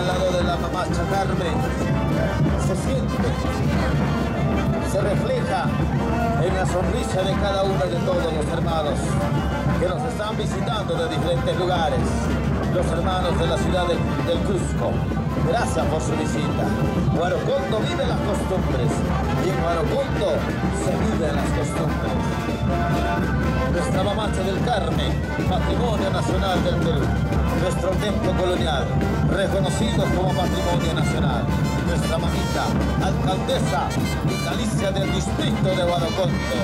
al lado de la mamacha Carmen se siente, se refleja en la sonrisa de cada uno de todos los hermanos que nos están visitando de diferentes lugares, los hermanos de la ciudad del Cusco. Gracias por su visita. Huarocondo vive las costumbres y en Huarocondo se viven las costumbres. Nuestra mamacha del Carmen, patrimonio nacional del Perú. Nuestro templo colonial, reconocido como patrimonio nacional. Nuestra mamita, alcaldesa vitalicia del distrito de Huarocondo.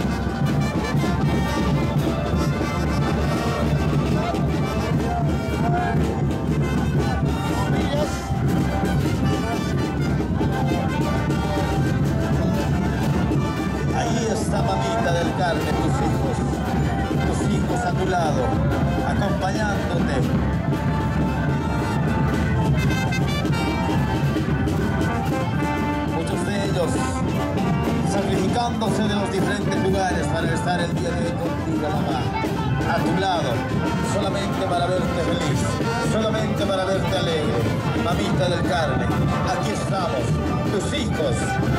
Ahí está mamita del Carmen, tus hijos a tu lado, acompañándote. Muchos de ellos sacrificándose de los diferentes lugares para estar el día de hoy contigo, mamá, a tu lado, solamente para verte feliz, solamente para verte alegre. Mamita del Carmen, aquí estamos, tus hijos.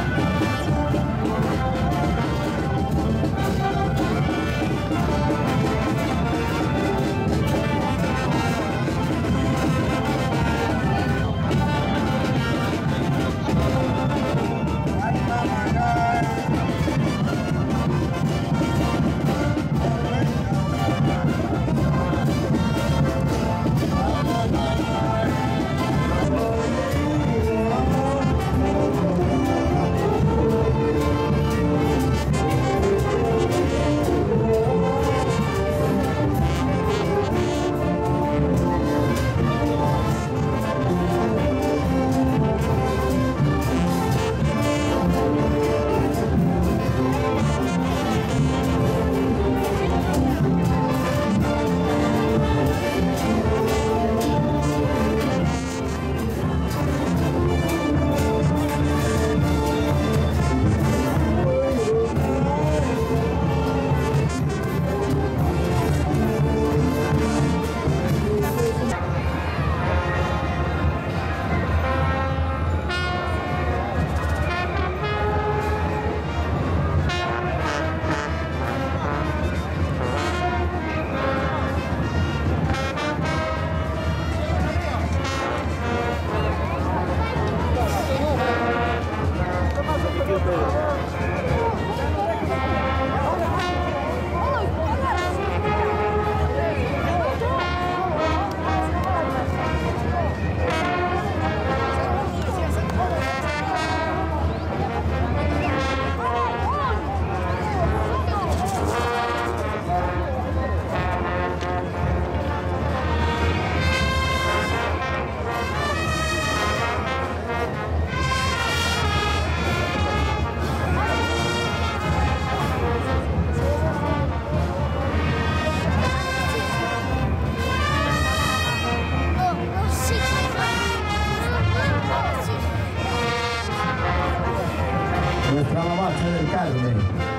Nuestra mamacha del Carmen,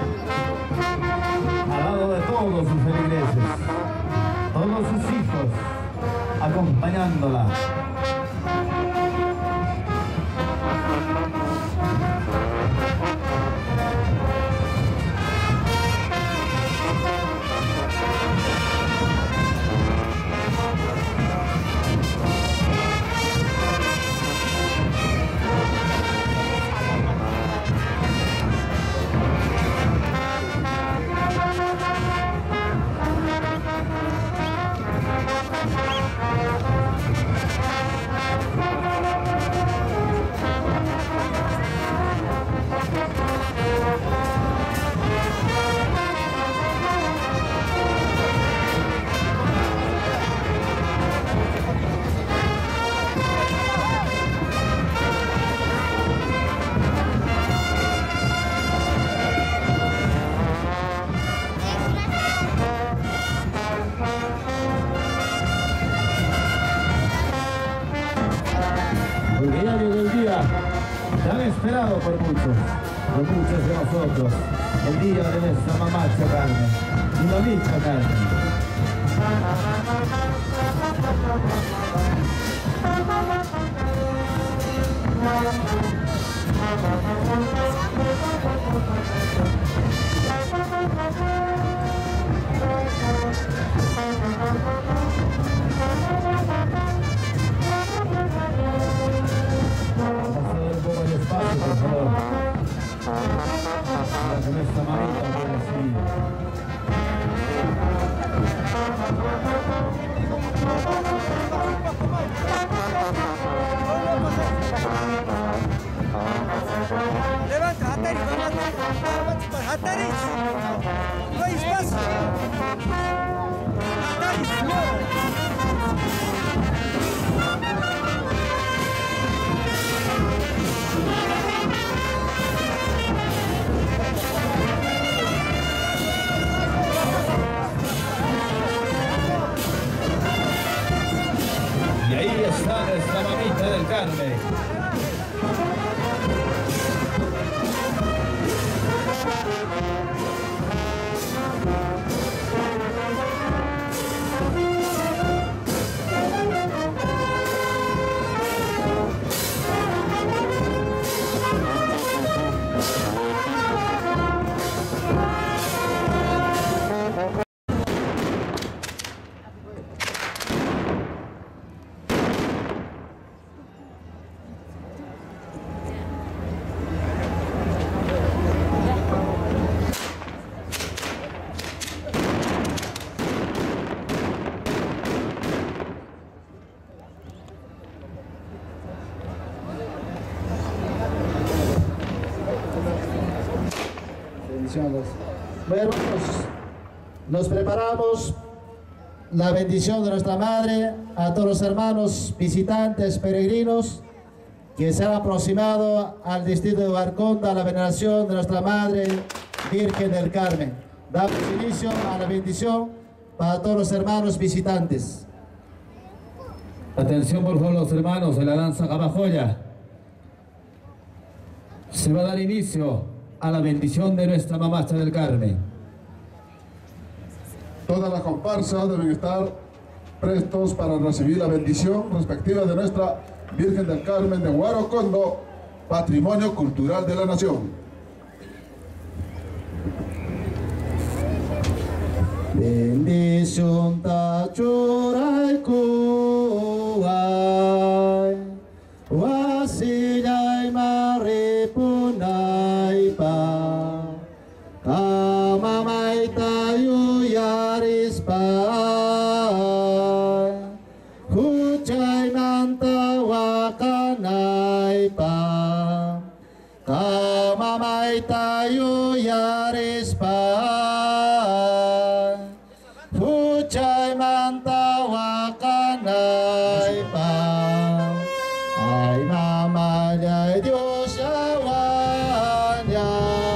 al lado de todos sus feligreses, todos sus hijos, acompañándola. Tan esperado por muchos de nosotros, el día de nuestra mamacha Carmen, y mamita Carmen. Levanta, Hatari, vamos para Hatari. No hay espacio. Hatari, Y ahí está nuestra mamita del Carmen. Bueno, nos preparamos la bendición de nuestra Madre a todos los hermanos visitantes, peregrinos que se han aproximado al distrito de Huarconda a la veneración de nuestra Madre Virgen del Carmen. Damos inicio a la bendición para todos los hermanos visitantes. Atención por favor los hermanos de la danza Cabajoya. Se va a dar inicio a la bendición de nuestra Mamacha del Carmen. Todas las comparsas deben estar prestos para recibir la bendición respectiva de nuestra Virgen del Carmen de Huarocondo, Patrimonio Cultural de la Nación. Bendición tachuray kuway, wasilay maripunay pa, kamamay tayo yaris pa, huchay mantawakanay pa, kamamay tayo yaris pa. Huchay mantawakanay pa, ay mamalay Diyos awanya,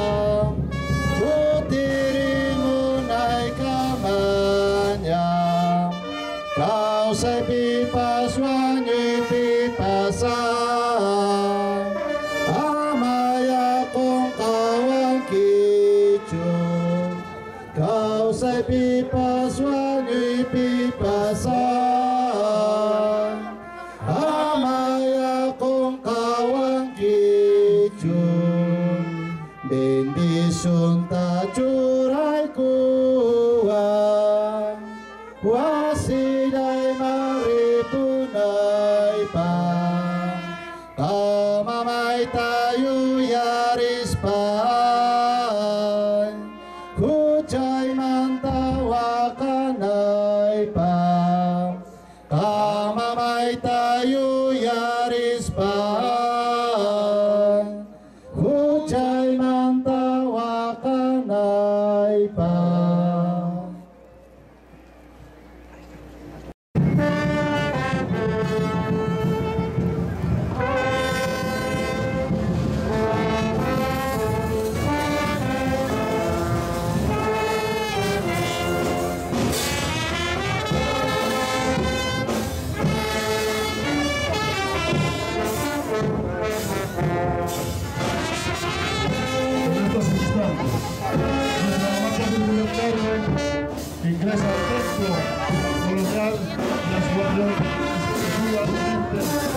putiri munay kamanya, kausay pipaswan yo'y pipasan, amaya kong kawang kichun, kausay pipaswan yo'y pipasan, amaya kong kawang kichun, bendisyon tachuray kuwan, wasilay maripunay pa, kamamay tayo yaris pa, huchay mantawakanay pa, kamamay tayo yaris pa, huchay mantawakanay pa. Ingresa al templo colonial de la ciudad de